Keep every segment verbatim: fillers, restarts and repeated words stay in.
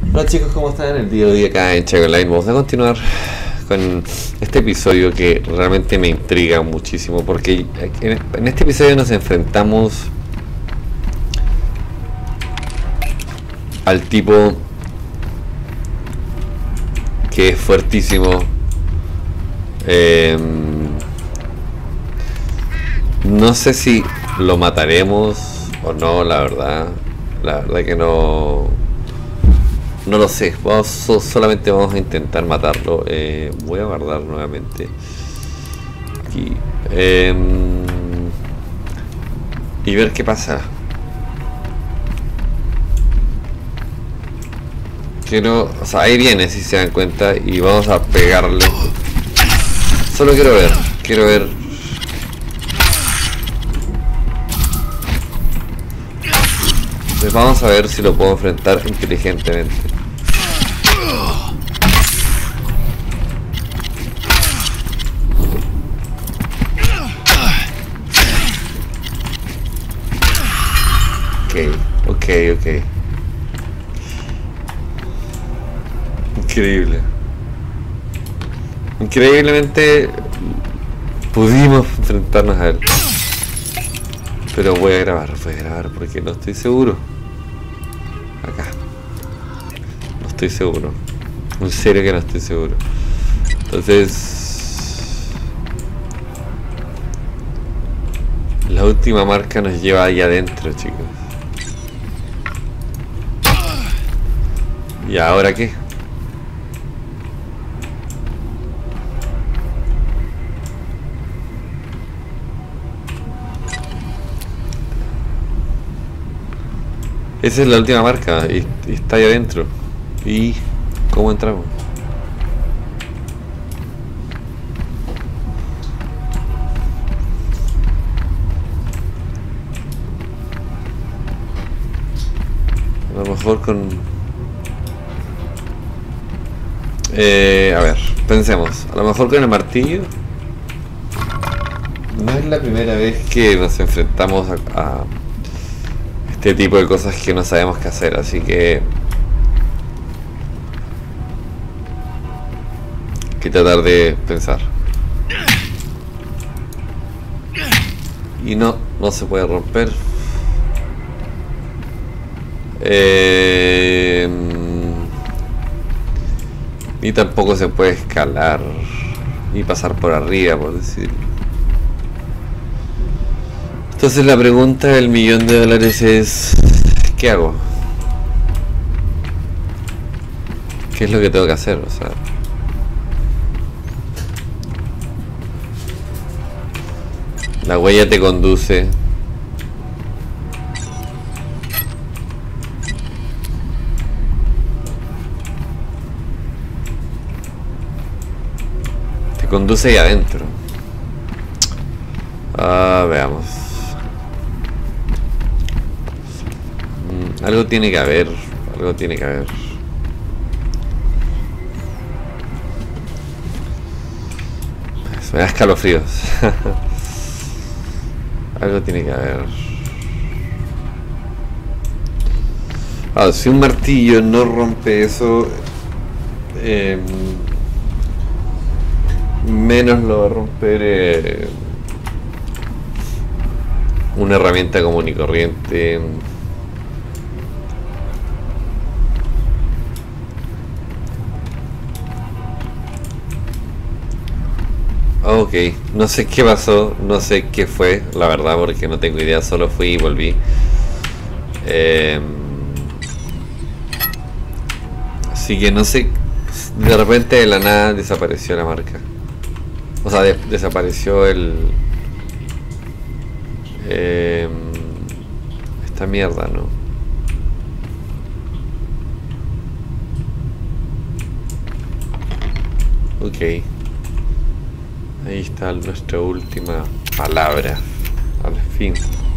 Hola chicos, ¿cómo están? El día de hoy acá en Check Online vamos a continuar con este episodio que realmente me intriga muchísimo, porque en este episodio nos enfrentamos al tipo que es fuertísimo. eh, no sé si lo mataremos o no, la verdad la verdad que no no lo sé. Vamos, solamente vamos a intentar matarlo. eh, voy a guardar nuevamente aquí eh, y ver qué pasa. Quiero, o sea, ahí viene, si se dan cuenta, y vamos a pegarle. Solo quiero ver, quiero ver. Pues vamos a ver si lo puedo enfrentar inteligentemente. Ok, ok, ok. Increíble. Increíblemente pudimos enfrentarnos a él. Pero voy a grabar, voy a grabar porque no estoy seguro. Acá. No estoy seguro. En serio que no estoy seguro. Entonces... la última marca nos lleva ahí adentro, chicos. ¿Y ahora qué? Esa es la última marca y, y está ahí adentro. ¿Y cómo entramos? A lo mejor con... Eh, a ver, pensemos. A lo mejor con el martillo. No es la primera vez que nos enfrentamos a... a este tipo de cosas que no sabemos qué hacer, así que hay que tratar de pensar. Y no, no se puede romper. Eh, ni tampoco se puede escalar y pasar por arriba, por decirlo. Entonces la pregunta del millón de dólares es... ¿qué hago? ¿Qué es lo que tengo que hacer? O sea... la huella te conduce... te conduce ahí adentro. Ah, veamos. Algo tiene que haber, algo tiene que haber. Me da escalofríos. Algo tiene que haber. Ah, si un martillo no rompe eso, eh, menos lo va a romper eh, una herramienta común y corriente. Ok, no sé qué pasó, no sé qué fue, la verdad, porque no tengo idea, solo fui y volví. Eh, así que no sé, de repente de la nada desapareció la marca. O sea, de, desapareció el... Eh, esta mierda, ¿no? Ok. Ahí está nuestra última palabra, al fin.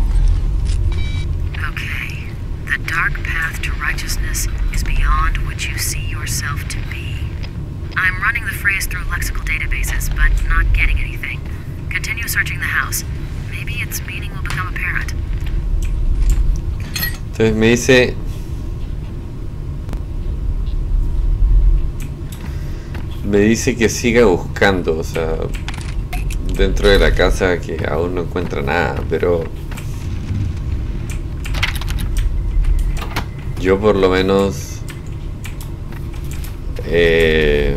Okay. The dark path to righteousness is beyond what you see yourself to be. I'm running the phrase through lexical databases, but not getting anything. Continue searching the house. Maybe its meaning will become apparent. Entonces me dice me dice que siga buscando, o sea, dentro de la casa, que aún no encuentra nada, pero yo por lo menos eh,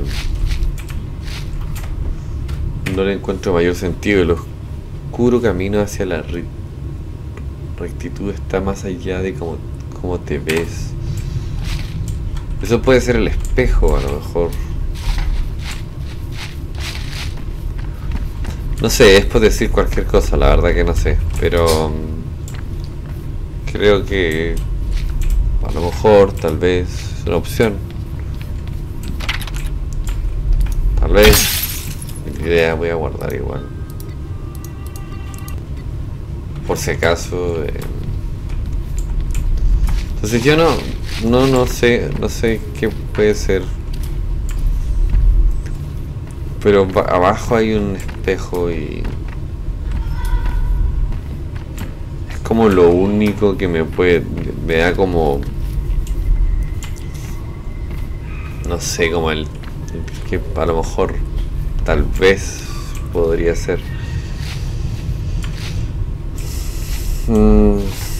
no le encuentro mayor sentido. El oscuro camino hacia la re rectitud está más allá de cómo, cómo te ves. Eso puede ser el espejo, a lo mejor. No sé, es por decir cualquier cosa, la verdad que no sé. Pero um, creo que a lo mejor, tal vez, es una opción. Tal vez, mi idea voy a guardar igual. Por si acaso. Eh. Entonces yo no, no, no sé, no sé qué puede ser. Pero abajo hay un espejo y es como lo único que me puede, me da como, no sé, como el, el que a lo mejor, tal vez podría ser. Mm.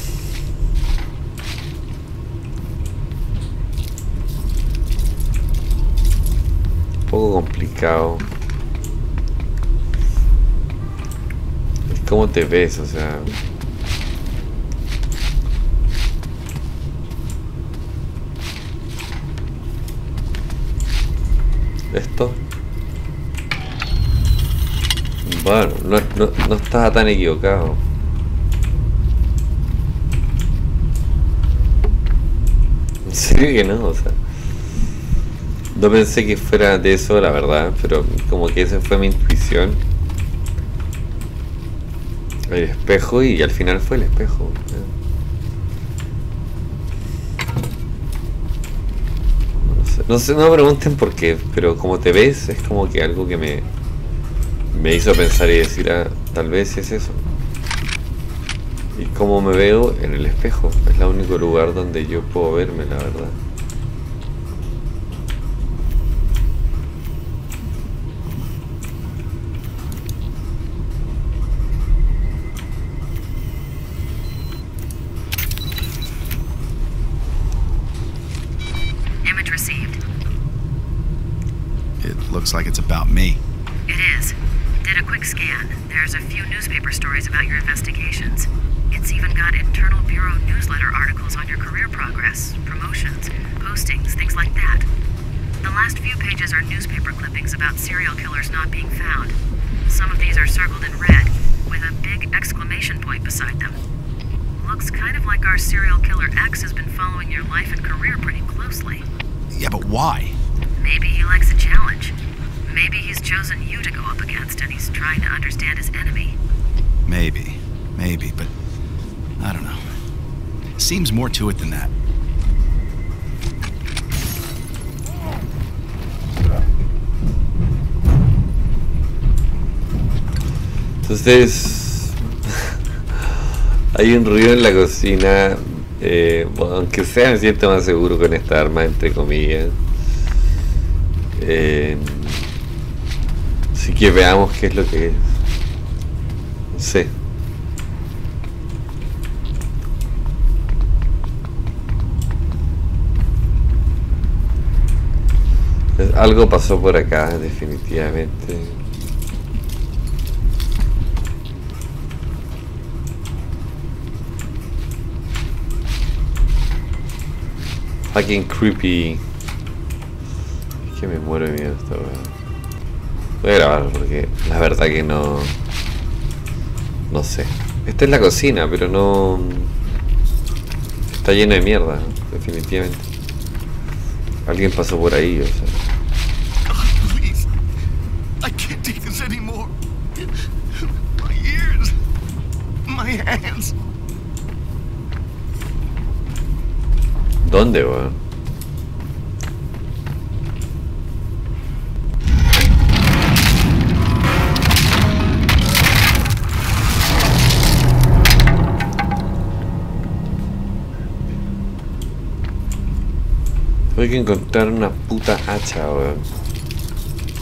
Un poco complicado. ¿Cómo te ves? O sea, esto, bueno, no, no, no estaba tan equivocado. En serio que no, o sea, no pensé que fuera de eso, la verdad, pero como que esa fue mi intuición. El espejo, y al final fue el espejo. No sé, no sé, no me pregunten por qué, pero como te ves es como que algo que me me hizo pensar y decir, ah, tal vez es eso. Y como me veo en el espejo, es el único lugar donde yo puedo verme, la verdad. Looks like it's about me. It is. Did a quick scan. There's a few newspaper stories about your investigations. It's even got internal bureau newsletter articles on your career progress, promotions, postings, things like that. The last few pages are newspaper clippings about serial killers not being found. Some of these are circled in red, with a big exclamation point beside them. Looks kind of like our serial killer X has been following your life and career pretty closely. Yeah, but why? Maybe he likes a challenge. Maybe he's chosen you to go up against and he's trying to understand his enemy. Maybe. Maybe, but I don't know. Seems more to it than that. Entonces hay un ruido en la cocina, eh, bueno, aunque sea me siento más seguro con esta arma, entre comillas. Eh, así que veamos qué es lo que es. No sé. Algo pasó por acá, definitivamente. Fucking creepy. Es que me muero de miedo esta weá. Voy a grabar porque la verdad que no... No sé. Esta es la cocina, pero no... Está llena de mierda, definitivamente. Alguien pasó por ahí, o sea. God, please. I can't take this anymore. My ears. My hands. ¿Dónde, weón? Tengo que encontrar una puta hacha, weón.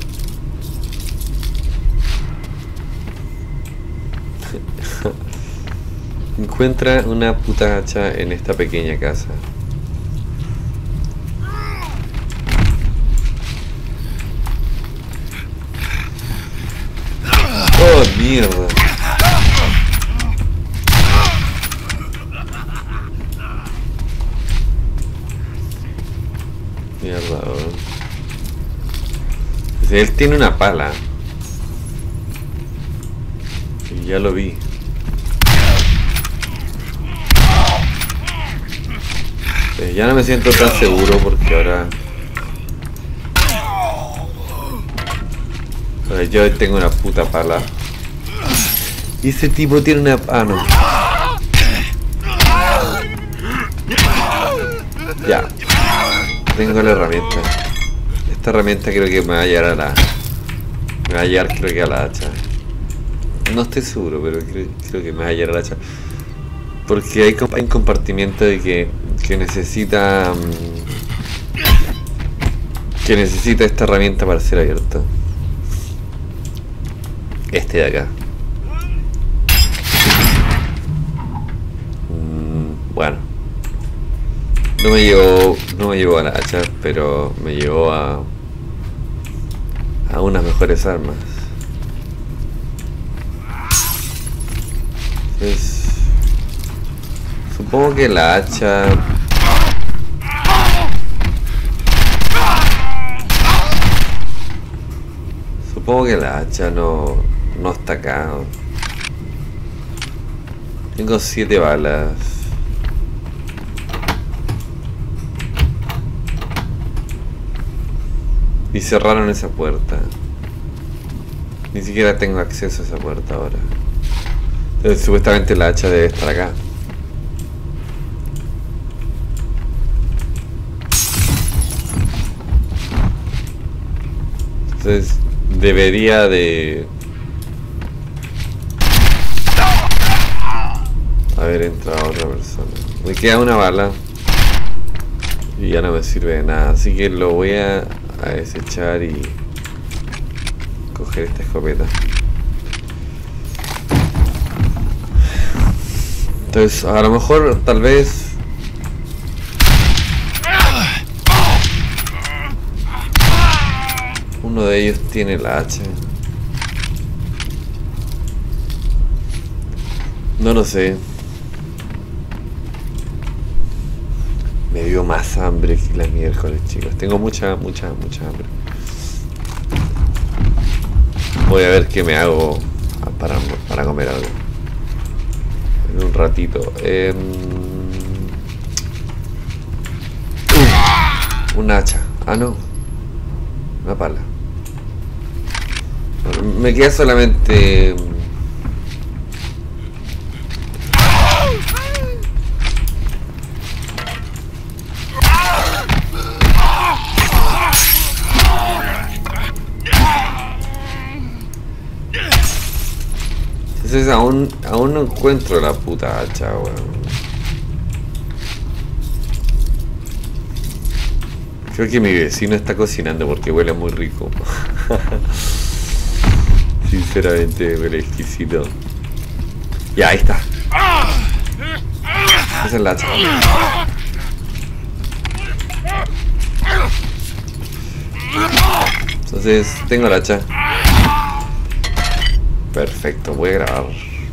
Encuentra una puta hacha en esta pequeña casa. Oh, mierda. Mierda, bro. Él tiene una pala. Y ya lo vi. Eh, ya no me siento tan seguro porque ahora... ahora yo tengo una puta pala. Y ese tipo tiene una... ah, no. Ya. Tengo la herramienta. Esta herramienta creo que me va a llevar a la... me va a llevar creo que a la hacha. No estoy seguro, pero creo, creo que me va a llevar a la hacha. Porque hay, hay un compartimiento de que, que necesita... que necesita esta herramienta para ser abierto. Este de acá. Mm, bueno. No me llevó, no me llevó a la hacha, pero me llevó a... a unas mejores armas. Entonces, supongo que la hacha... Supongo que la hacha no, no está acá. Tengo siete balas. Y cerraron esa puerta. Ni siquiera tengo acceso a esa puerta ahora. Entonces, supuestamente la hacha debe estar acá. Entonces debería de haber entrado otra persona. Me queda una bala y ya no me sirve de nada, así que lo voy a, a desechar y coger esta escopeta. Entonces a lo mejor tal vez uno de ellos tiene la hacha. No lo sé. Me dio más hambre que la miércoles, chicos. Tengo mucha, mucha, mucha hambre. Voy a ver qué me hago para, para comer algo. En un ratito. Eh, uh, un hacha. Ah, no. Una pala. Me queda solamente... Entonces aún, aún no encuentro la puta hacha, weón. Creo que mi vecino está cocinando porque huele muy rico. Sinceramente huele exquisito. Ya, ahí está. Esa es la hacha. Entonces, tengo la hacha. Perfecto, voy a grabar.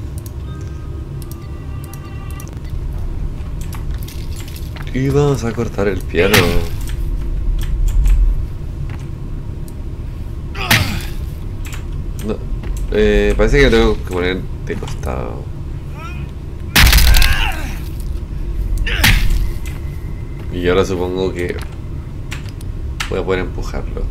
Y vamos a cortar el piano. No, eh, parece que lo tengo que poner de costado. Y ahora supongo que voy a poder empujarlo.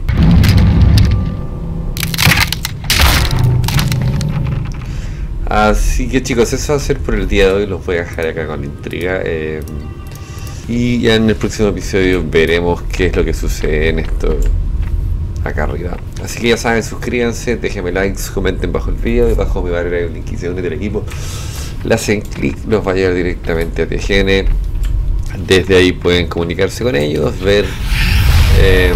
Así que chicos, eso va a ser por el día de hoy. Los voy a dejar acá con la intriga. Eh, y ya en el próximo episodio veremos qué es lo que sucede en esto acá arriba. Así que ya saben, suscríbanse, déjenme likes, comenten bajo el video. Debajo me va a agregar el link y se unen del equipo. Le hacen clic, los va a llevar directamente a T G N. Desde ahí pueden comunicarse con ellos, ver eh,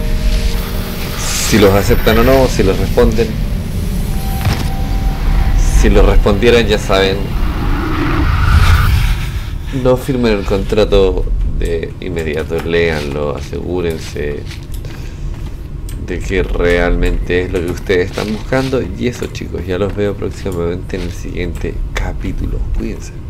si los aceptan o no, si los responden. si lo respondieran, ya saben, no firmen el contrato de inmediato, léanlo, asegúrense de que realmente es lo que ustedes están buscando. Y eso, chicos, ya los veo próximamente en el siguiente capítulo. Cuídense.